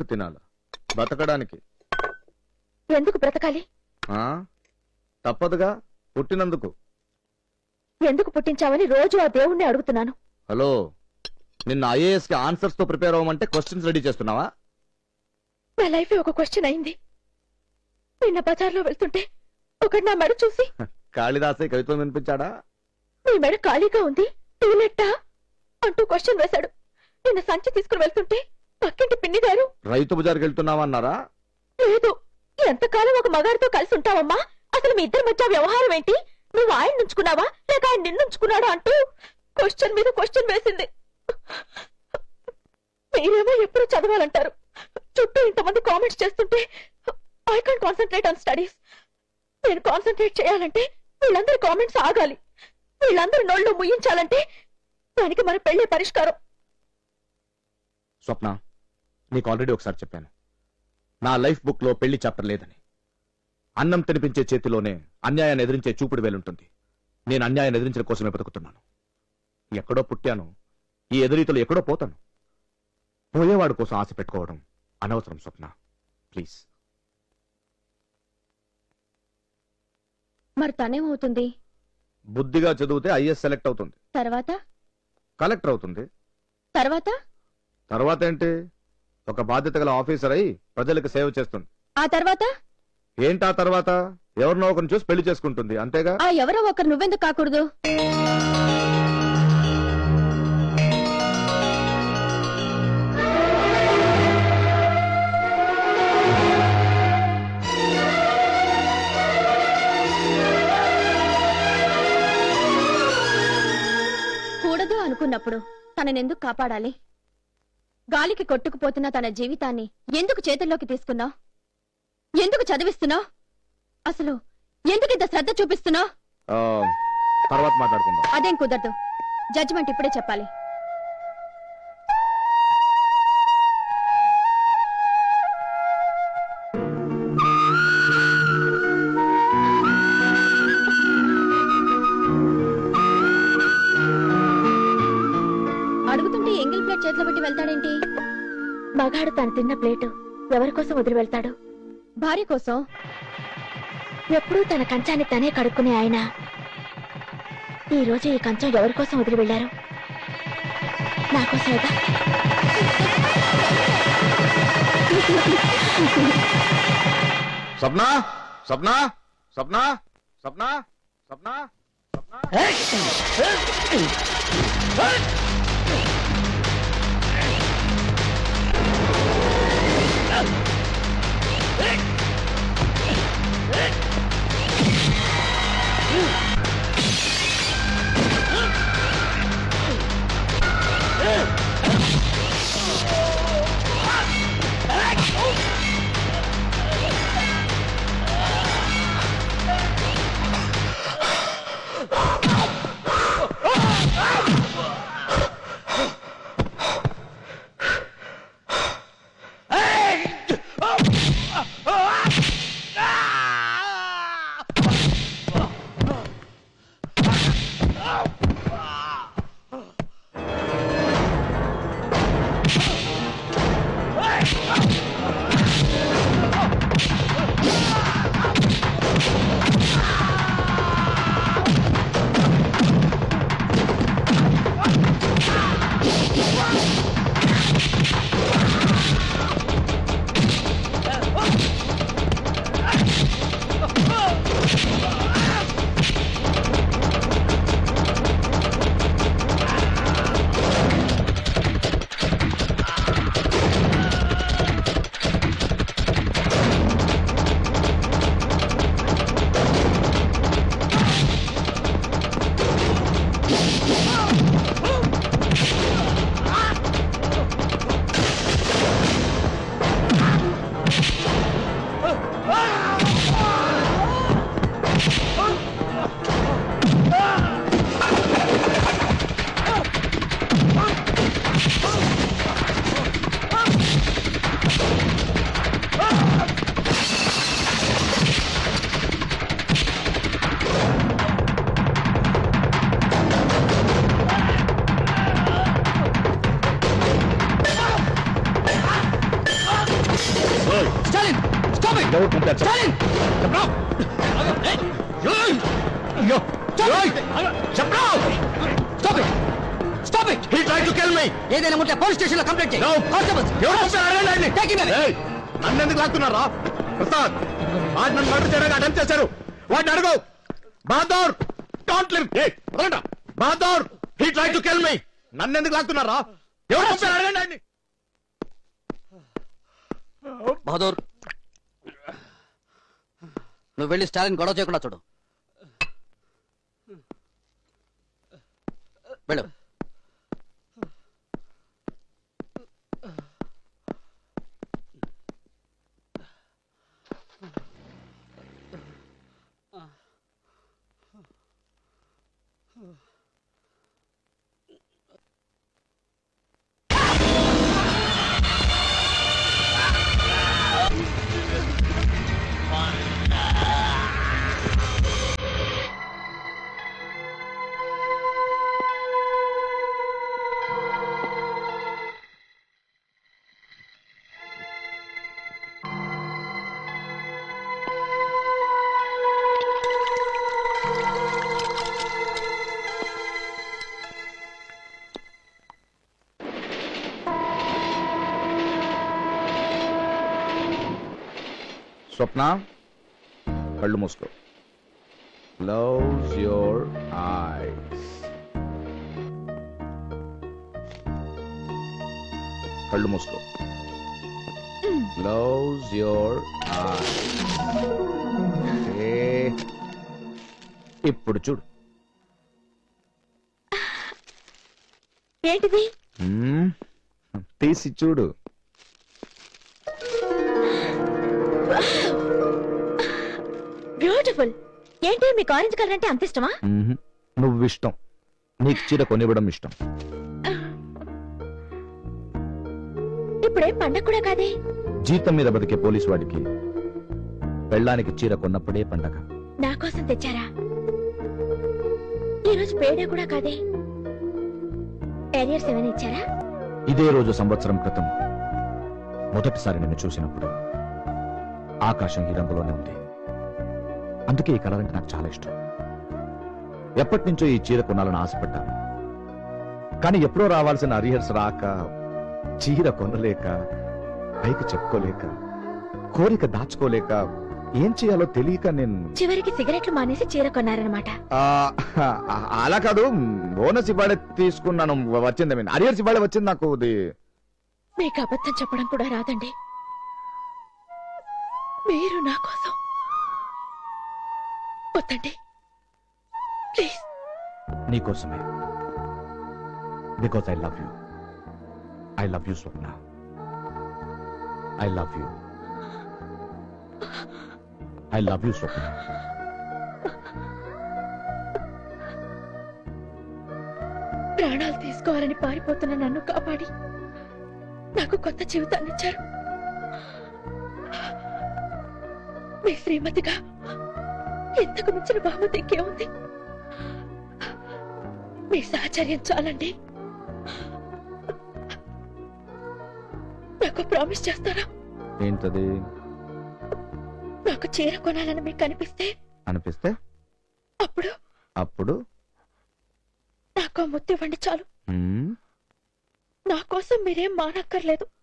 ఎందుకు తినాలి? బతకడానికి. ఎందుకు బ్రతకాలి? తప్పదుగా, పుట్టినందుకు. ఎందుకు పుట్టించావని రోజు ఆ దేవుణ్ణి అడుగుతున్నాను. హలో, నిన్న ఐఏఎస్ కి ఆన్సర్స్ తో ప్రిపేర్ అవ్వమంటే క్వశ్చన్స్ రెడీ చేస్తున్నావా? నా లైఫ్ ఒక క్వశ్చన్ అయింది. నిన్న బజార్లో వెళ్తుంటే ఒకడు నా మెడ చూసి కాళిదాసే కవిత్వం వినిపించాడా? నీ మెడ ఖాళీగా ఉంది, టూలెట్టా అంటూ క్వశ్చన్ వేశాడు. నిన్న సంచి తీసుకుని వెళ్తుంటే పక్కింటి పిన్ని గారు రైతు బజార్కి వెళ్తున్నావా అన్నారా? లేదు. ఎంతకాలం ఒక మగాడితో కలిసి ఉంటావమ్మా, అసలు మీ ఇద్దరి మధ్య వ్యవహారం ఏంటి, నువ్వు ఆయన నుంచుకున్నావా లేక ఆయన నిన్నుంచుకున్నాడా అంటూ క్వశ్చన్ మీద క్వశ్చన్ వేసింది. మీరేమో ఎప్పుడు చదవాలంటారు, చుట్టూ ఇంతమంది కామెంట్స్ చేస్తుంటే I can't concentrate on studies. నేను కాన్సన్ట్రేట్ చేయాలంటే వీళ్ళందరి కామెంట్స్ ఆగాలి, వీళ్ళందరి నోళ్ళు ముయించాలంటే దానికి మన పెళ్లి పరిష్కారం. స్వప్న, నీకు ఆల్రెడీ ఒకసారి చెప్పాను, నా లైఫ్ బుక్ లో పెళ్లి చాప్టర్ లేదని. అన్నం తినిపించే చేతిలోనే అన్యాయాన్ని ఎదిరించే చూపుడు వేలుంటుంది. నేను అన్యాయాన్ని ఎదిరించడం కోసమే బతుకుతున్నాను. ఎక్కడో పుట్టాను, ఈ ఎదురీతలు ఎక్కడో పోతాను. పోయేవాడు కోసం ఆశ పెట్టుకోవడం అనవసరం స్వప్న, ప్లీజ్. మరి తనేమవుతుంది? బుద్ధిగా చదివితే ఐఏఎస్ సెలెక్ట్ అవుతుంది. తర్వాత కలెక్టర్ అవుతుంది. తర్వాత తర్వాత ఏంటి? ఒక బాధ్యత గల ఆఫీసర్ అయి ప్రజలకు సేవ చేస్తుంది. ఆ తర్వాత ఏంటా తర్వాత? ఎవరినో ఒకరిని చూసి పెళ్లి చేసుకుంటుంది, అంతేగా? ఆ ఎవరో ఒకరు నువ్వెందుకు కాకూడదు? కూడదు అనుకున్నప్పుడు తననెందుకు కాపాడాలి? గాలికి కొట్టుకుపోతున్న తన జీవితాన్ని ఎందుకు చేతుల్లోకి తీసుకున్నావు? ఎందుకు చదివిస్తున్నావు? అసలు ఎందుకు ఇంత శ్రద్ధ చూపిస్తున్నావు? తర్వాత మాట్లాడుకుందాం. అదేం కుదరదు, జడ్జిమెంట్ ఇప్పుడే చెప్పాలి. అడుగుతుంటే ఎంగిల్ ప్లేట్ చేతిలో పెట్టి వెళ్తాడేంటి? మగాడు తను తిన్న ప్లేటు ఎవరి కోసం వదిలి వెళ్తాడు? భార్య కోసం. ఎప్పుడూ తన కంచాన్ని తనే కడుక్కునే ఆయన ఈ రోజు ఈ కంచం ఎవరి కోసం వదిలి వెళ్లారు? నాకోసమేగా. స్వప్న, స్వప్న, స్వప్న, స్వప్న, స్వప్న, స్వప్న. పేరు స్టాలిన్! చెప్పరా? అయ్యో! చెప్పరా? Stop it! Stop it! He tried to kill me. ఏదైనా ఉంటే పోలీస్ స్టేషన్ లో కంప్లైంట్ చేయి. No. కానిస్టేబుల్స్, ఎవరు పంపారు? అడగండి ఆయన్ని. take him away. ఏయ్, నన్ను ఎందుకు లాక్కున్నారా? ప్రసాద్, వాడు నన్ను మర్డర్ చేయడానికి అటెంప్ట్ చేశారు. వాడిని అడుగు. Bahadur, don't leave. ఏయ్, వదలండి. Bahadur, he tried to kill me. నన్ను ఎందుకు లాక్కున్నారా? ఎవరు పంపారు? అడగండి ఆయన్ని. బహదూర్, నువ్వు వెళ్ళి స్టాలిన్ గొడవ చేయకుండా చూడు. వెళ్ళు. స్వప్న, కళ్ళు మూసుకో. Close your eyes. కళ్ళు మూసుకో. Close your eyes. ఇప్పుడు చూడు. ఏంటిది? తీసి చూడు. బ్యూటిఫుల్. ఏంటి మీకు ఆరెంజ్ కలర్ అంటే అంత ఇష్టమా? నువ్వు ఇష్టం. నీకు చీర కొనివ్వడం ఇష్టం. ఇప్పుడేం పండగ కూడా కాదే. జీతం మీద బతికే పోలీసు వాడికి పెళ్ళానికి చీర కొన్నప్పుడే పండగ. నా కోసం తెచ్చారా? ఈరోజు పేడే కూడా కాదే. ఏరియర్స్ ఏమైనా ఇచ్చారా? ఇదే రోజు సంవత్సరం క్రితం మొదటిసారి నిన్ను చూసినప్పుడు ఆకాశం ఈ రంగులోనే ఉంది. అందుకే ఈ కలర్ అంటే నాకు చాలా ఇష్టం. ఎప్పటి నుంచో ఈ చీర కొనాలని ఆశపడ్డాను. కానీ ఎప్పుడో రావాల్సిన అరియర్స్ రాక, చీర కొనలేక, పైకి చెప్పుకోలేక, కోరిక దాచుకోలేక, ఏం చేయాలో తెలియక నేను చివరికి సిగరెట్లు మానేసి చీర కొన్నారనమాట. అలా కాదు, బోనస్ ఇవాళ తీసుకున్నాను. వచ్చింది అరియర్స్ ఇవాళ వచ్చింది నాకు. మీకు అబద్ధం చెప్పడం కూడా రాదండి. మీరు నా కోసం వద్దండి ప్లీజ్. నీకోసమే. Because I love you. I love you Swapna. I love you. I love you Swapna. ప్రాణాలు తీసుకోవాలని పారిపోతున్న నన్ను కాపాడి నాకు కొత్త జీవితాన్ని ఇచ్చారు. మీ శ్రీమతిగా ఇంతకు మించిన బహుమతి ఇంకేముంది? మీ సహచర్యం చాలండి. నాకు ప్రామిస్ చేస్తారా? ఏంటది? నాకు చీర కొనాలని మీకు అనిపిస్తే అప్పుడు అప్పుడు నాకు ముద్దు ఇవ్వండి చాలు. నా కోసం మీరేం మానక్కర్లేదు.